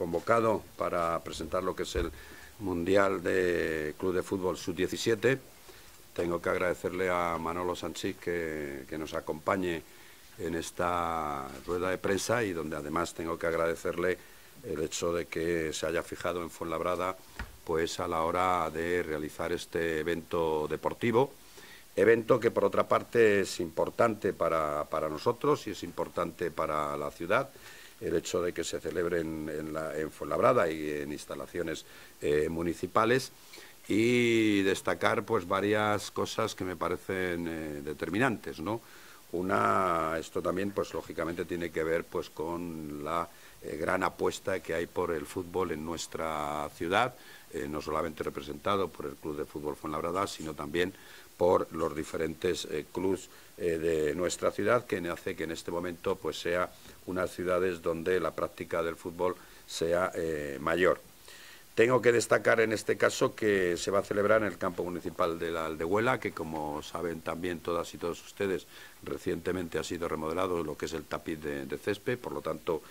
convocado para presentar lo que es el Mundial de Club de Fútbol Sub-17. Tengo que agradecerle a Manolo Sanchís que nos acompañe en esta rueda de prensa y donde además tengo que agradecerle el hecho de que se haya fijado en Fuenlabrada pues a la hora de realizar este evento deportivo. Evento que por otra parte es importante para nosotros y es importante para la ciudad, el hecho de que se celebre en Fuenlabrada y en instalaciones municipales, y destacar pues varias cosas que me parecen determinantes, ¿no? Esto también pues lógicamente tiene que ver pues con la gran apuesta que hay por el fútbol en nuestra ciudad, no solamente representado por el Club de Fútbol Fuenlabrada, sino también por los diferentes clubes de nuestra ciudad, que hace que en este momento pues sea unas ciudades donde la práctica del fútbol sea mayor. Tengo que destacar en este caso que se va a celebrar en el campo municipal de la Aldehuela, que como saben también todas y todos ustedes, recientemente ha sido remodelado lo que es el tapiz de césped, por lo tanto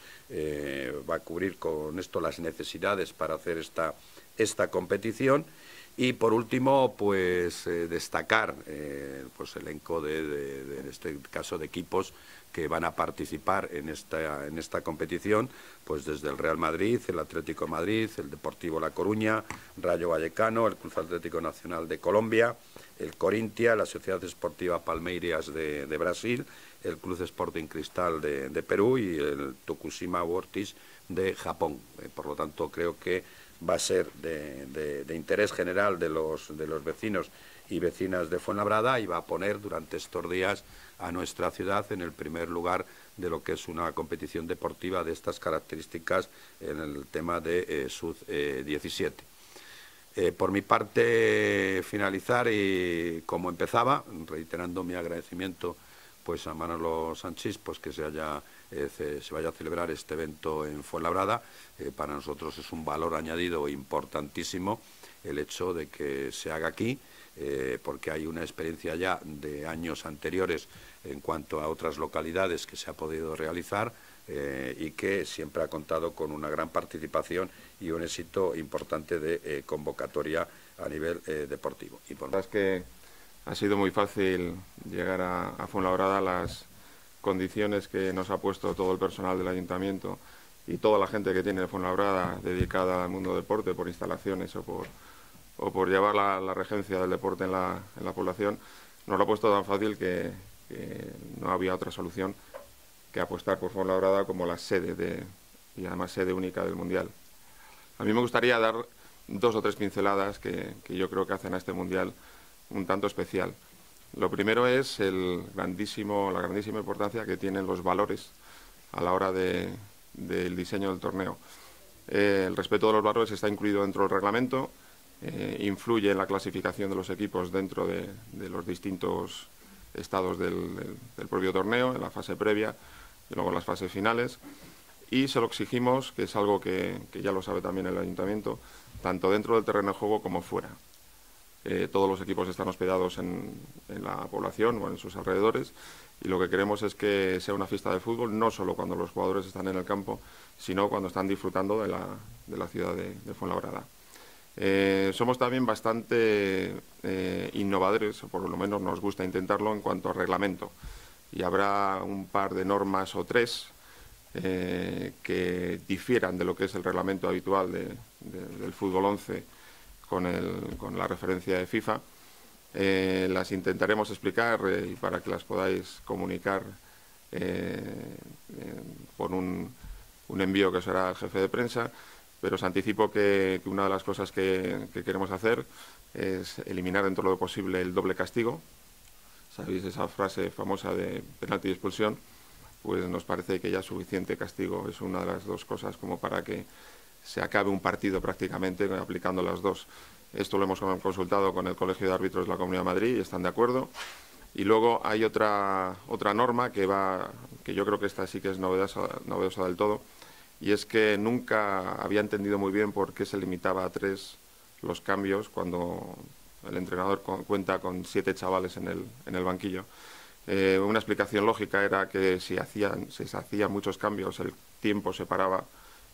va a cubrir con esto las necesidades para hacer esta competición. Y por último, pues destacar pues elenco en este caso de equipos que van a participar en esta competición, pues desde el Real Madrid, el Atlético de Madrid, el Deportivo La Coruña, Rayo Vallecano, el Club Atlético Nacional de Colombia, el Corinthians, la Sociedad Esportiva Palmeiras de Brasil, el Club Sporting Cristal de Perú y el Tokushima Vortis de Japón. Por lo tanto, creo que va a ser de interés general de los vecinos y vecinas de Fuenlabrada, y va a poner durante estos días a nuestra ciudad en el primer lugar de lo que es una competición deportiva de estas características en el tema de Sub-17. Por mi parte, finalizar y como empezaba, reiterando mi agradecimiento pues a Manolo Sanchís, pues que se vaya a celebrar este evento en Fuenlabrada. Para nosotros es un valor añadido importantísimo el hecho de que se haga aquí, porque hay una experiencia ya de años anteriores en cuanto a otras localidades que se ha podido realizar y que siempre ha contado con una gran participación y un éxito importante de convocatoria a nivel deportivo. Y por... La verdad es que ha sido muy fácil llegar a Fuenlabrada. Las condiciones que nos ha puesto todo el personal del ayuntamiento y toda la gente que tiene Fuenlabrada dedicada al mundo del deporte, por instalaciones o por llevar la regencia del deporte en la población, nos lo ha puesto tan fácil que no había otra solución que apostar por Fuenlabrada como la sede y además sede única del Mundial. A mí me gustaría dar 2 o 3 pinceladas que yo creo que hacen a este Mundial un tanto especial. Lo primero es la grandísima importancia que tienen los valores a la hora del diseño del torneo. El respeto de los valores está incluido dentro del reglamento, influye en la clasificación de los equipos dentro de los distintos estados del propio torneo, en la fase previa y luego en las fases finales, y se lo exigimos, que es algo que ya lo sabe también el ayuntamiento, tanto dentro del terreno de juego como fuera. Todos los equipos están hospedados en la población o en sus alrededores, y lo que queremos es que sea una fiesta de fútbol no solo cuando los jugadores están en el campo, sino cuando están disfrutando de la ciudad de Fuenlabrada. Somos también bastante innovadores, o por lo menos nos gusta intentarlo en cuanto a reglamento, y habrá un par de normas o 3 que difieran de lo que es el reglamento habitual del fútbol 11 con la referencia de FIFA. Las intentaremos explicar y para que las podáis comunicar por un envío que será el jefe de prensa, pero os anticipo que una de las cosas que queremos hacer es eliminar dentro de lo posible el doble castigo. ¿Sabéis esa frase famosa de penalti y expulsión? Pues nos parece que ya suficiente castigo es una de las 2 cosas como para que se acabe un partido prácticamente aplicando las 2. Esto lo hemos consultado con el Colegio de Árbitros de la Comunidad de Madrid y están de acuerdo. Y luego hay otra norma que yo creo que esta sí que es novedosa del todo, y es que nunca había entendido muy bien por qué se limitaba a 3 los cambios cuando el entrenador cuenta con 7 chavales en el banquillo. Una explicación lógica era que si se hacían muchos cambios el tiempo se paraba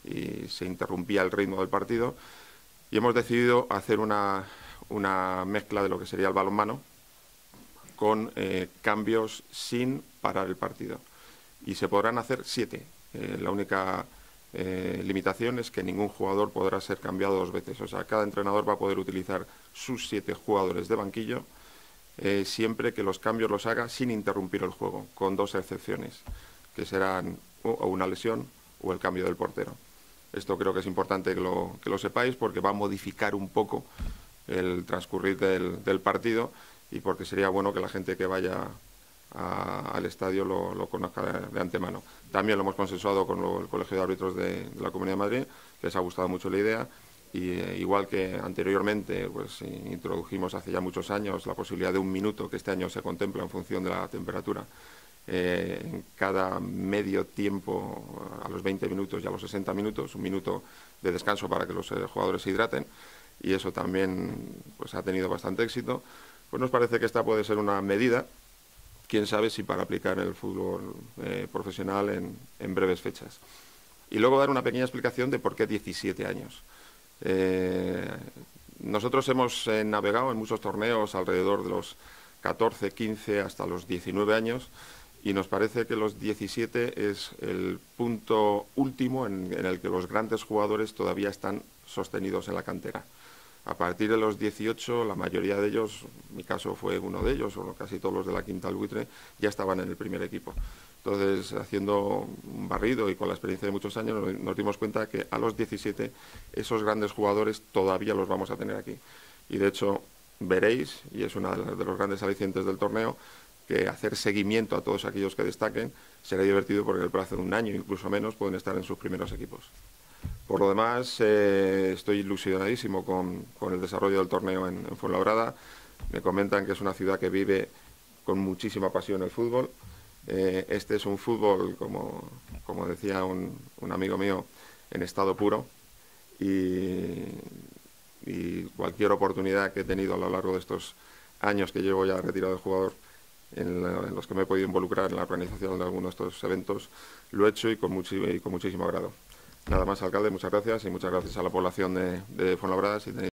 y se interrumpía el ritmo del partido, y hemos decidido hacer una mezcla de lo que sería el balonmano con cambios sin parar el partido. Y se podrán hacer 7. La única limitación es que ningún jugador podrá ser cambiado 2 veces. O sea, cada entrenador va a poder utilizar sus 7 jugadores de banquillo siempre que los cambios los haga sin interrumpir el juego, con 2 excepciones, que serán o una lesión o el cambio del portero. Esto creo que es importante que lo sepáis, porque va a modificar un poco el transcurrir del partido, y porque sería bueno que la gente que vaya al estadio lo conozca de antemano. También lo hemos consensuado con el Colegio de Árbitros de la Comunidad de Madrid, que les ha gustado mucho la idea, y igual que anteriormente pues introdujimos hace ya muchos años la posibilidad de 1 minuto, que este año se contempla en función de la temperatura, en cada medio tiempo, a los 20 minutos y a los 60 minutos, 1 minuto de descanso para que los jugadores se hidraten, y eso también pues ha tenido bastante éxito. Pues nos parece que esta puede ser una medida, quién sabe si para aplicar en el fútbol profesional en breves fechas. Y luego dar una pequeña explicación de por qué 17 años. Nosotros hemos navegado en muchos torneos alrededor de los 14, 15 hasta los 19 años, y nos parece que los 17 es el punto último en el que los grandes jugadores todavía están sostenidos en la cantera. A partir de los 18, la mayoría de ellos, mi caso fue uno de ellos, o casi todos los de la Quinta del Buitre, ya estaban en el primer equipo. Entonces, haciendo un barrido y con la experiencia de muchos años, nos dimos cuenta que a los 17 esos grandes jugadores todavía los vamos a tener aquí. Y de hecho, veréis, y es uno de los grandes alicientes del torneo, que hacer seguimiento a todos aquellos que destaquen será divertido, porque en el plazo de 1 año, incluso menos, pueden estar en sus primeros equipos. Por lo demás, estoy ilusionadísimo con el desarrollo del torneo en Fuenlabrada. Me comentan que es una ciudad que vive con muchísima pasión el fútbol. Este es un fútbol, como decía un amigo mío, en estado puro, y cualquier oportunidad que he tenido a lo largo de estos años que llevo ya retirado de jugador, en los que me he podido involucrar en la organización de algunos de estos eventos, lo he hecho y con muchísimo agrado. Nada más, alcalde, muchas gracias, y muchas gracias a la población de Fuenlabrada.